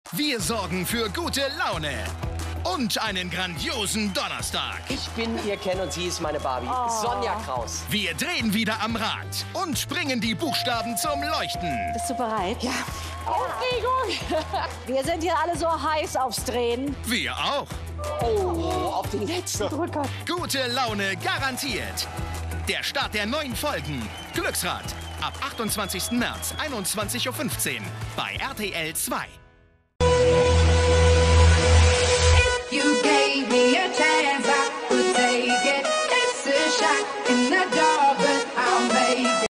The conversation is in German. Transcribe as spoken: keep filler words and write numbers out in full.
Wir sorgen für gute Laune und einen grandiosen Donnerstag. Ich bin, ihr kennt und sie ist meine Barbie, oh. Sonja Kraus. Wir drehen wieder am Rad und bringen die Buchstaben zum Leuchten. Bist du bereit? Ja. Aufregung! Wir sind hier alle so heiß aufs Drehen. Wir auch. Oh, auf den letzten Drücker. Gute Laune garantiert. Der Start der neuen Folgen. Glücksrad. Ab achtundzwanzigsten März, einundzwanzig Uhr fünfzehn bei R T L zwei.